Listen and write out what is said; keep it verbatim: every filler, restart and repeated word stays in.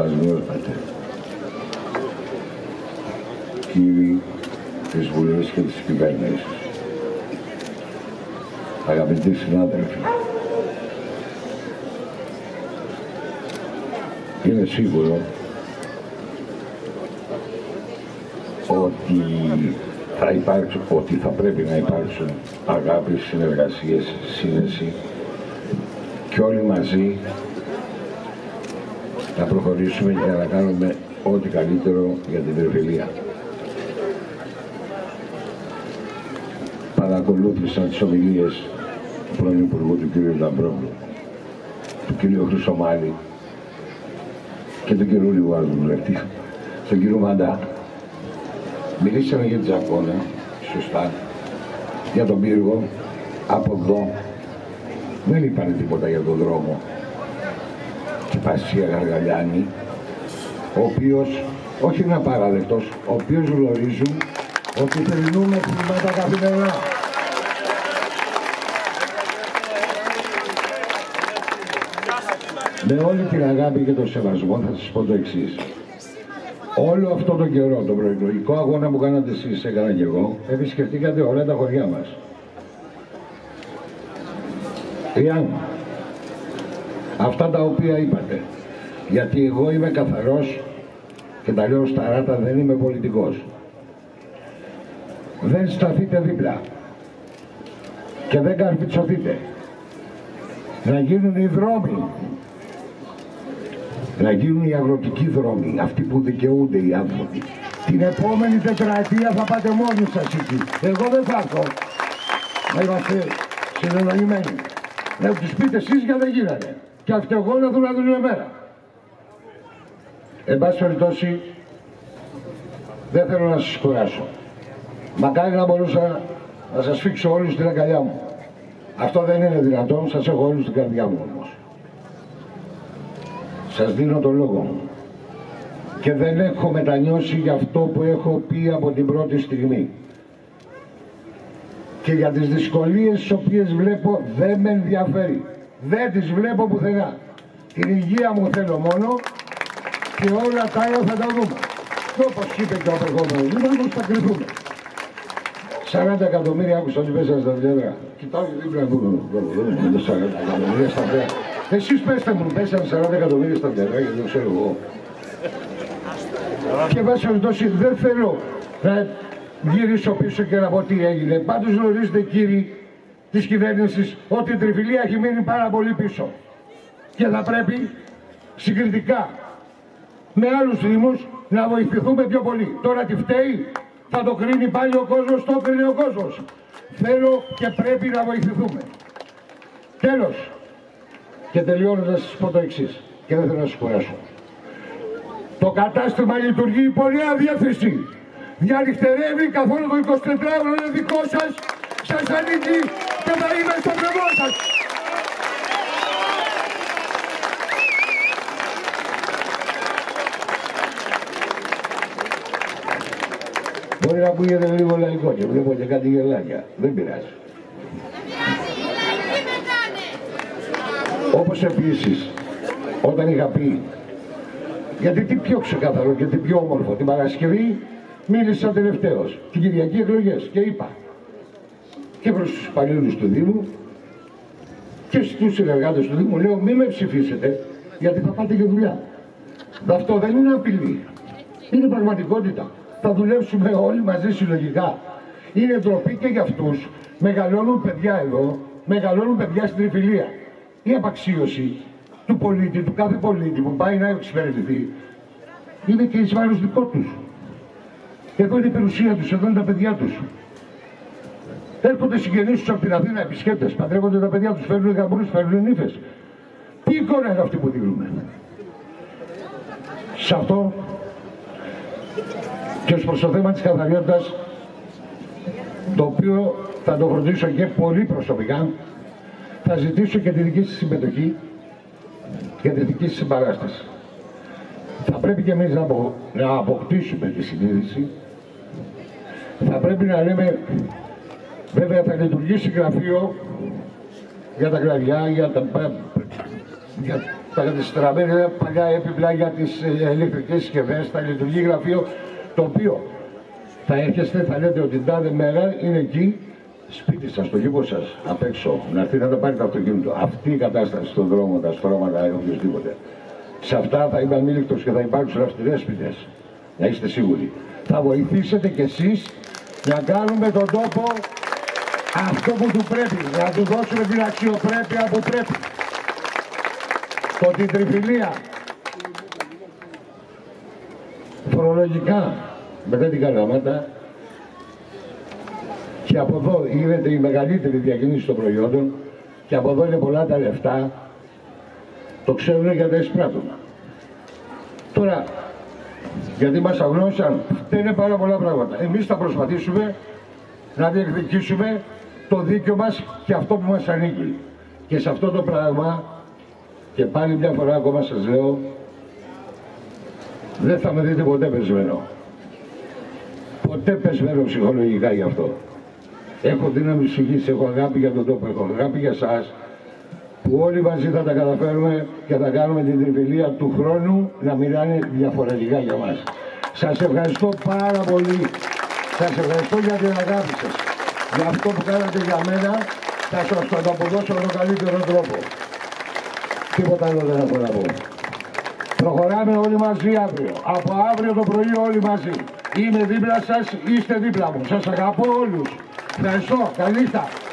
σεβασμιότατε. Κύριοι της Βουλής και της κυβέρνησης, αγαπητοί συνάδελφοι, είναι σίγουρο ότι θα υπάρξουν, ότι θα πρέπει να υπάρξουν αγάπη, συνεργασίες, σύνεση και όλοι μαζί να προχωρήσουμε για να κάνουμε ό,τι καλύτερο για την Τριφυλία. Παρακολούθησα τις ομιλίες του πρώην Υπουργού του κ. Λαμπρόπουλου, του κ. Χρυσομάλη και του κ. Λιβάρδου βουλευτή, τον κ. Μαντά. Μιλήσαμε για τη Τζακώνα, σωστά, για τον πύργο, από εδώ. Δεν είπανε τίποτα για τον δρόμο και Πασία Γαργαλιάνη, ο οποίος, όχι είναι απαράδεκτος, ο οποίος γνωρίζουν ότι περνούμε χρήματα καθημερινά. Με όλη την αγάπη και το σεβασμό θα σας πω το εξής. Όλο αυτό τον καιρό, τον προεκλογικό αγώνα που κάνατε εσείς, έκανα και εγώ, επισκεφτήκατε όλα τα χωριά μας. Εάν αυτά τα οποία είπατε, γιατί εγώ είμαι καθαρός και τα λέω στα ράτα, δεν είμαι πολιτικός. Δεν σταθείτε δίπλα και δεν καρφιτσωθείτε. Να γίνουν οι δρόμοι, να γίνουν οι αγροτικοί δρόμοι, αυτοί που δικαιούνται οι άνθρωποι. Την επόμενη τετραετία θα πάτε μόνοι σας εκεί. Εγώ δεν θα έρθω. Να είμαστε συνεννοημένοι. Να τους πείτε εσείς γιατί δεν γίνανε. Και αυτοί εγώ να δουν να δουν μέρα. Εν πάση περιπτώσει, δεν θέλω να σας κουράσω. Μακάρι να μπορούσα να σας φίξω όλους στην αγκαλιά μου. Αυτό δεν είναι δυνατόν, σας έχω όλους στην καρδιά μου όμως. Σας δίνω το λόγο μου. Και δεν έχω μετανιώσει για αυτό που έχω πει από την πρώτη στιγμή. Και για τις δυσκολίες τις οποίες βλέπω δεν με ενδιαφέρει. Δεν τις βλέπω πουθενά. Την υγεία μου θέλω μόνο και όλα τα άλλα θα τα δούμε. Και όπως είπε και ο απερχόμενος δήμαρχος, θα κρυφούμε. σαράντα εκατομμύρια άκουσα ότι πέσανε στα φτερά. Κοιτάω και δίπλα να δούμε το σαράντα εκατομμύρια στα φτερά. Εσείς πέστε μου, πέσανε σαράντα εκατομμύρια στα φτερά, γιατί το ξέρω εγώ. Και βάσει περιπτώσει δεν θέλω να γυρίσω πίσω και να πω τι έγινε. Πάντως γνωρίζετε κύριοι της κυβέρνησης ότι η Τριφυλία έχει μείνει πάρα πολύ πίσω. Και θα πρέπει συγκριτικά με άλλους δήμους να βοηθηθούμε πιο πολύ. Τώρα τι φταίει, θα το κρίνει πάλι ο κόσμος, το κρίνει ο κόσμος. Θέλω και πρέπει να βοηθηθούμε. Τέλος. Και τελειώνω να σας πω το εξής. Και δεν θέλω να σας κουράσω. Το κατάστημα λειτουργεί η πορεία διεύθυνση. Διανυχτερεύει καθόλου το εικοσιτετράωρο, είναι δικό σας. Σας ανήκει και θα είμαι στο κρεμό σας. Μπορεί να ακούγεται λίγο λαϊκό και βλέπω και κάτι γελάκια. Δεν πειράζει. Όπως επίσης, όταν είχα πει, γιατί τι πιο ξεκάθαρο και τι πιο όμορφο, την Παρασκευή μίλησα τελευταίος, την Κυριακή εκλογές και είπα και προς τους υπαλλήλους του Δήμου και στους συνεργάτες του Δήμου, λέω μη με ψηφίσετε γιατί θα πάτε για δουλειά. Αυτό δεν είναι απειλή, είναι πραγματικότητα. Θα δουλέψουμε όλοι μαζί συλλογικά. Είναι ντροπή και για αυτούς. Μεγαλώνουν παιδιά εδώ, μεγαλώνουν παιδιά στην Τριφυλία. Η απαξίωση του πολίτη, του κάθε πολίτη που πάει να εξυπηρετηθεί, είναι και εις βάρος δικό τους. Εδώ είναι η περιουσία τους, εδώ είναι τα παιδιά τους. Έρχονται συγγενείς τους από την Αθήνα, επισκέπτες, παντρεύονται τα παιδιά τους, φέρνουν γαμπρούς, φέρνουν νύφες. Τι εικόνα είναι αυτή που δίνουμε. Σε αυτό και ως προς το θέμα της καθαριότητας, το οποίο θα το φροντίσω και πολύ προσωπικά, θα ζητήσω και τη δική σας συμμετοχή και τη δική σας συμπαράσταση. Θα πρέπει και εμείς να, απο, να αποκτήσουμε τη συνείδηση. Θα πρέπει να λέμε, βέβαια θα λειτουργήσει γραφείο για τα κλαδιά, για, τα, για τα κατεστραμμένα παλιά έπιπλα για τις ηλεκτρικές συσκευές, θα λειτουργεί γραφείο, το οποίο θα έρχεστε, θα λέτε ότι την τάδε μέρα είναι εκεί, σπίτι σας, στο κήπο σας, απ' έξω, να έρθει να τα πάρει το αυτοκίνητο. Αυτή η κατάσταση στον δρόμο, τα στρώματα, οποιοδήποτε. Σε αυτά θα είμαι αμήλικτος και θα υπάρξουν αυστηρές ποινές. Να είστε σίγουροι. Θα βοηθήσετε κι εσείς να κάνουμε τον τόπο αυτό που του πρέπει, να του δώσουμε την αξιοπρέπεια που πρέπει. Το την τριφυλία. Φορολογικά, μετά την Καλαμάτα, και από εδώ γίνεται η μεγαλύτερη διακίνηση των προϊόντων και από εδώ είναι πολλά τα λεφτά, το ξέρουν για τα εισπράττουν. Τώρα, γιατί μας αγνώσαν, φταίνε πάρα πολλά πράγματα. Εμείς θα προσπαθήσουμε να διεκδικήσουμε το δίκαιο μας και αυτό που μας ανήκει. Και σε αυτό το πράγμα, και πάλι μια φορά ακόμα σας λέω, δεν θα με δείτε ποτέ πεσμένο. Ποτέ πεσμένο ψυχολογικά γι' αυτό. Έχω δύναμη ψυχής, έχω αγάπη για τον τόπο, έχω αγάπη για σας, που όλοι μαζί θα τα καταφέρουμε και θα κάνουμε την τριφυλία του χρόνου να μιλάνε διαφορετικά για μας. Σας ευχαριστώ πάρα πολύ. Σας ευχαριστώ για την αγάπη σας. Για αυτό που κάνατε για μένα, θα σας το αποδώσω με τον καλύτερο τρόπο. Τίποτα άλλο δεν έχω να πω. Προχωράμε όλοι μαζί αύριο. Από αύριο το πρωί όλοι μαζί. Είμαι δίπλα σας, είστε δίπλα μου. Σας αγαπώ όλους. Ευχαριστώ. Καλή νύχτα.